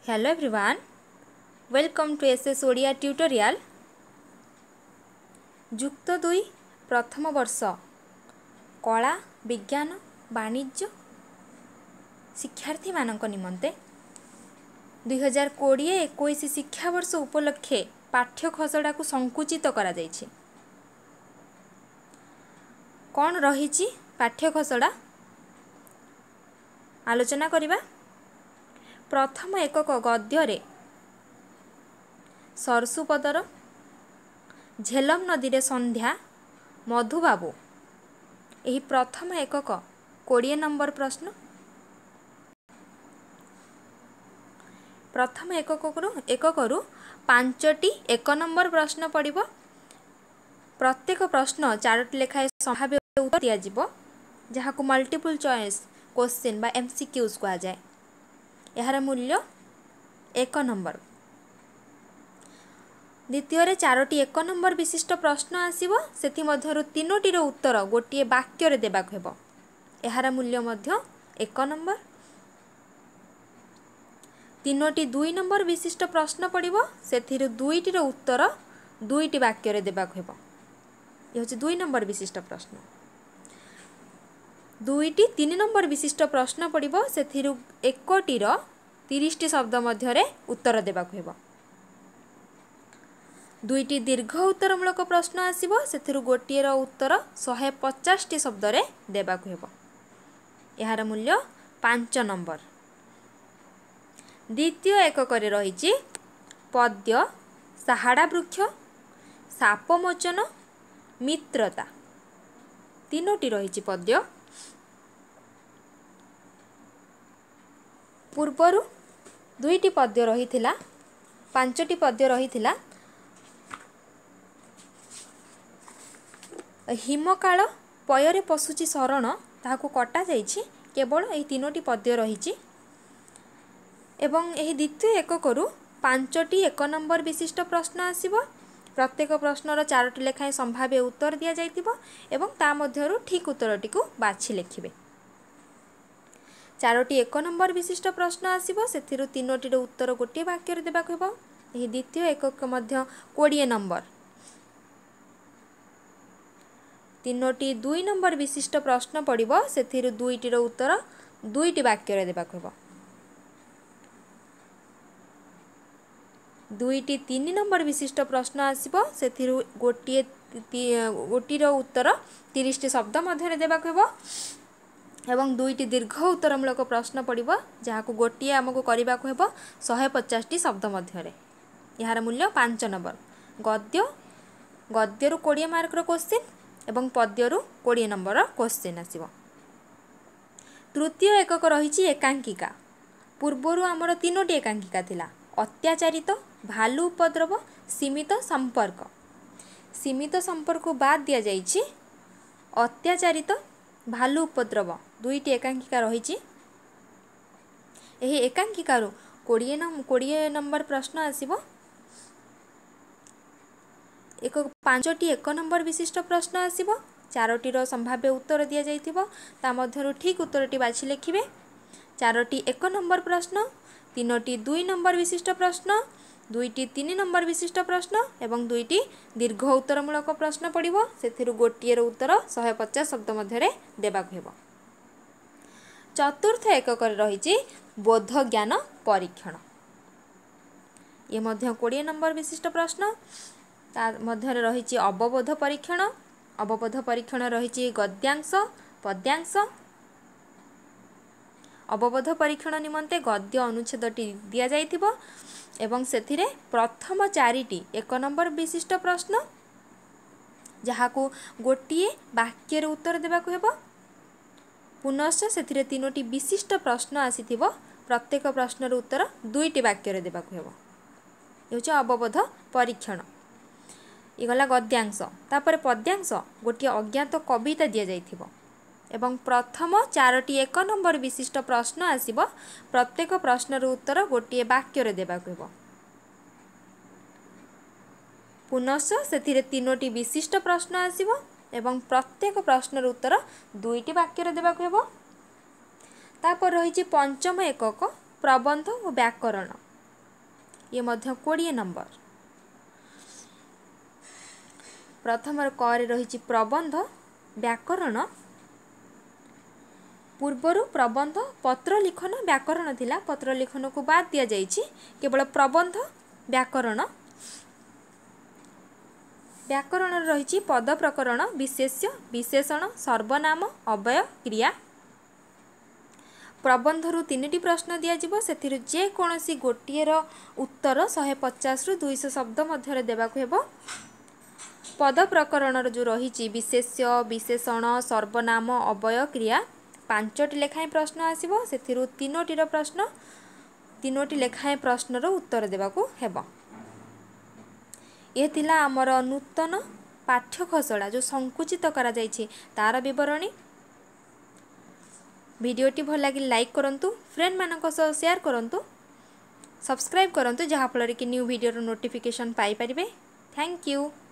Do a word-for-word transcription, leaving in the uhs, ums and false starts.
Hello everyone, welcome to S S Odia tutorial. जुक्त दुई प्रथम वर्ष कला विज्ञान वाणिज्य शिक्षार्थी मानक निमंते दुई हजार कोड़े इक्कीस शिक्षावर्ष उपलक्षे पाठ्य खसड़ा को संकुचित करा जायछि। कौन रही पाठ्य खसड़ा आलोचना करिबा। प्रथम एकक गद्य सरसुपदर झेलम नदी रे संध्या मधुबाबू यही प्रथम एकक कोड़े नंबर प्रश्न। प्रथम एकक एककरू पांचटी एक नंबर प्रश्न पड़िबो। प्रत्येक प्रश्न चारोटी लेखाएं संभाव्य उत्तर दिया जिवो जहाकू मल्टीपल चॉइस क्वेश्चन बा एमसीक्यूज कहा जाए। यार मूल्य एक नंबर। द्वितीय चारोटी एक नंबर विशिष्ट प्रश्न आसीबो सेथि मध्यरु तीनोटीर उत्तर गोटे वाक्य रे देबाक हेबो। यार मूल्य मध्य एक नंबर। तीनोटी दुई नंबर विशिष्ट प्रश्न पड़िबो सेथिरु दुईटीर उत्तर दुईटी वाक्य रे देबाक हेबो। ये होछि दुई नंबर विशिष्ट प्रश्न। दुईटी तीन नंबर विशिष्ट प्रश्न पड़िबो सेथिरु एकोटीर तीस टी शब्द मध्यरे उत्तर देबाक हेबो। दुईटी दीर्घ उत्तरमूलक प्रश्न आसीबो सेथिरु गोटिएर उत्तर एक सौ पचास टी शब्द रे देबाक हेबो। यार मूल्य पाँच नंबर। द्वितीय एकक रे रहिछि पद्य साहाड़ा वृक्ष सापमोचन मित्रता तीनोटी रहिछि पद्य। पूर्वरु दुईटी पद्य रहिथिला पांचटी पद्य रहिथिला। हिमकाल पୟରେ पशुची शरण ताहाकू कटा जाइछि केवल एही तीनोटी पद्य रहिछि। एवं एही द्वितीय एककरू पांचटी एक नंबर विशिष्ट प्रश्न आसीबो। प्रत्येक प्रश्नर चारोटी लेखाएं संभाव्य उत्तर दिया जाइतिबो एवं ता मध्यरु ठीक उत्तरटी को बाछि लेखिबे। चारोटी एक नंबर विशिष्ट प्रश्न आसीबो सेथिरु तीनोटीर उत्तर गोटे वाक्य रे देबाक हेबो। एही द्वितीय एकक मध्य बीस नंबर। तीनोटी दुई नंबर विशिष्ट प्रश्न पड़िबो सेथिरु दुईटीर उत्तर दुईटी वाक्य रे देबाक हेबो। दुईटी तीन नंबर विशिष्ट प्रश्न आसीबो सेथिरु गोटिए गोटीर उत्तर तीस टी शब्द मध्य रे देबाक हेबो। एवं दुईटी दीर्घ उत्तरमूलक प्रश्न पड़िबो जहाकू गोटिए हमकू करिबाकू हेबो एक सौ पचास टी शब्द मध्य रे। यार मूल्य पाँच नंबर। गद्य गद्यरु बीस मार्क रो क्वेश्चन एवं पद्यरु बीस नंबर क्वेश्चन आसीबो। तृतीय एकक रहिछि एकांकिका। पूर्वरु आमर तीनोटी एकांकिका थिला अत्याचारित भालू उपद्रव सीमित संपर्क। सीमित संपर्क बाद दिया जाइछि अत्याचारित भालू उपद्रव दुईटी एकांकिका रहिछि। एही एकांकिकारु बीस बीस नंबर प्रश्न आसीबो। एक पांचटी एक नंबर विशिष्ट प्रश्न आसीबो चारोटीर संभाव्य उत्तर दिया जाइथिबो ता मध्यरु ठीक उत्तरटी बाछि लेखिबे। चारोटी एक नंबर प्रश्न तीनोटी दुई नंबर विशिष्ट प्रश्न दुईटी तीन नंबर विशिष्ट प्रश्न एवं दुईटी दीर्घ उत्तरमूलक प्रश्न पड़िबो सेथिरु गोटिएर उत्तर एक सौ पचास शब्द मध्यरे देबाक हेबो। चतुर्थ एकक रहिछि बोध ज्ञान परीक्षण। ये मध्य बीस नंबर विशिष्ट प्रश्न ता मध्य रहिछि अवबोध परीक्षण। अवबोध परीक्षण रहिछि गद्यांश पद्यांश। अवबोध परीक्षण निमंते गद्य अनुच्छेदटी दिया जाइथिबो एवं सेथिरे प्रथम चारिटी एक नंबर विशिष्ट प्रश्न जहाकू गोटिए वाक्य रे उत्तर देबाकू हेबो। पुनश्च सेथिरे तीनोटी विशिष्ट प्रश्न आसीथिबो प्रत्येक प्रश्नर उत्तर दुईटी वाक्य रे देबाकू हेबो। ये होछि अवबोध परीक्षण। ये गला गद्यांश। तापर पद्यांश गोटिए अज्ञात कविता दिया जाइथिबो एवं प्रथम चारोटी एक नंबर विशिष्ट प्रश्न आसीबो प्रत्येक प्रश्नर उत्तर गोटे वाक्य रे देबाक हेबो। पुनश्च सेथिरे तीनोटी विशिष्ट प्रश्न आसीबो एवं प्रत्येक प्रश्नर उत्तर दुईटी वाक्य रे देबाक हेबो। तापर रहिछि पंचम एकक प्रबंध और व्याकरण। ये मध्य कोड़े नंबर। प्रथम क रही प्रबंध व्याकरण पूर्वर प्रबंध पत्र लिखन व्याकरण थिला पत्र लिखन को बाद दिया जाइछि केवल प्रबंध व्याकरण। व्याकरण रही पद प्रकरण विशेष्य विशेषण सर्वनाम अव्यय क्रिया। प्रबंधरु तीन प्रश्न दिज्व से जेकोसी गोटे उत्तर शहे पचास रु दुईश शब्द मध्य देवाक हेब। पद प्रकरण जो रही विशेष्य विशेषण सर्वनाम अव्यय क्रिया पांचटी लेखाएं प्रश्न आसिबो से तीनोटीर प्रश्न तीनोटी लेखाएं प्रश्नर उत्तर देवाक हेब। यह थिला आमर नूतन पाठ्यखसड़ा जो संकुचित करा जाइछि तार विवरणी। वीडियोटी भल लगे लाइक करंतु फ्रेंड मानक सह शेयर करंतु सब्सक्राइब करंतु जहाँ फल कि न्यू वीडियो नोटिफिकेशन पाई परिबे। Thank you.